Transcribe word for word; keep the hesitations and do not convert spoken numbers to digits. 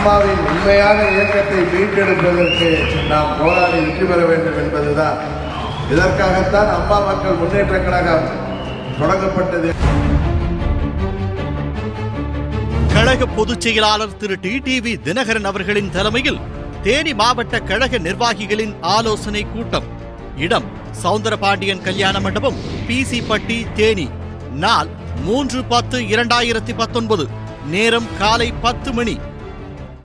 அம்மாவின் உண்மையான இயக்கத்தை மீட்டெடுப்பதற்கு நாம் போராடி வெற்றி பெற வேண்டும் என்பதுதான். இதற்காகத்தான் அம்மா மக்கள் முன்னேற்ற கழகம் தொடங்கப்பட்டது. கழக பொதுச் செயலாளர் திரு டி டிவி தினகரன் அவர்களின் தலைமையில் தேனி மாவட்ட கழக நிர்வாகிகளின் ஆலோசனை கூட்டம். இடம் சவுந்தரபாண்டியன் கல்யாண மண்டபம், பிசி பட்டி, தேனி. நாள் மூன்று பத்து இரண்டாயிரத்தி பத்தொன்பது. நேரம் காலை பத்து மணி.